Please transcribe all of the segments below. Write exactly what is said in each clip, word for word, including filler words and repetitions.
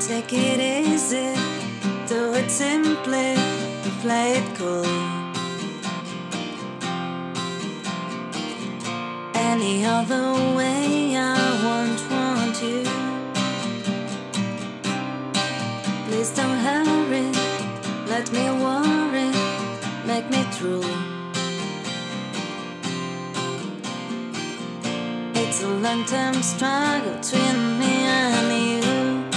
Take it easy, do it simply, play it cool. Any other way I won't want you. Please don't hurry, let me worry, make me drool. It's a long-term struggle between me and you.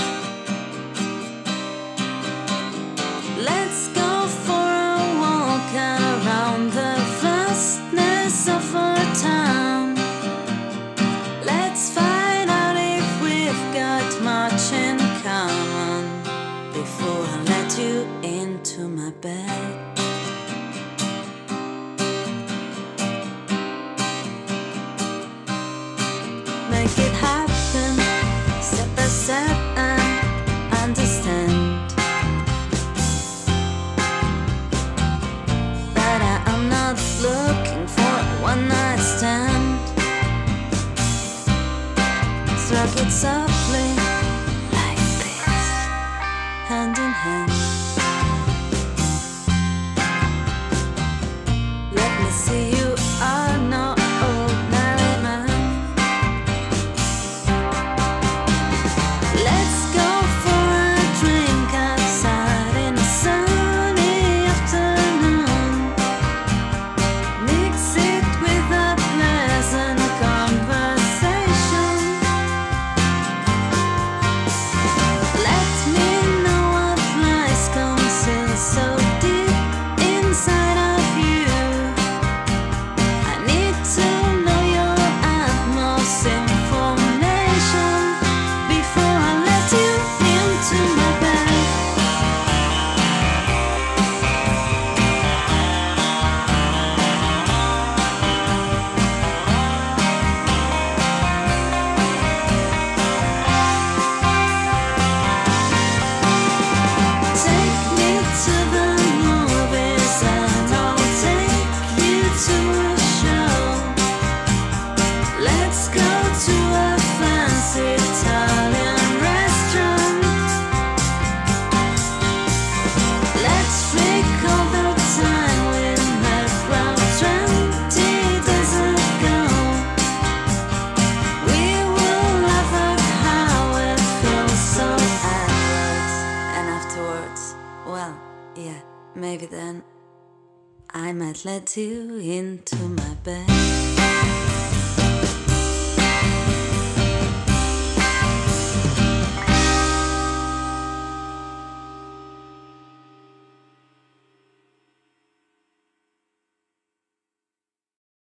Let's go for a walk around the vastness of our town. Let's find out if we've got much in common before I let you into my bed. Make it happen, step by step, and understand that I am not looking for a one-night stand. Stroke it softly, like this, hand in hand. Let me see you are no ordinary man. Let's go for a drink outside in a sunny afternoon. Mix it with a pleasant conversation. Let me know what lies concealed so deep inside of you. I need to know your utmost information before I let you into my bed. Take me to the movies and I'll take you to a show. Let's go to a fancy Italian restaurant. Let's recall the time we met round twenty days ago. We will laugh at how it feels so afterwards. And afterwards, well, yeah, maybe then I might let you into my bed.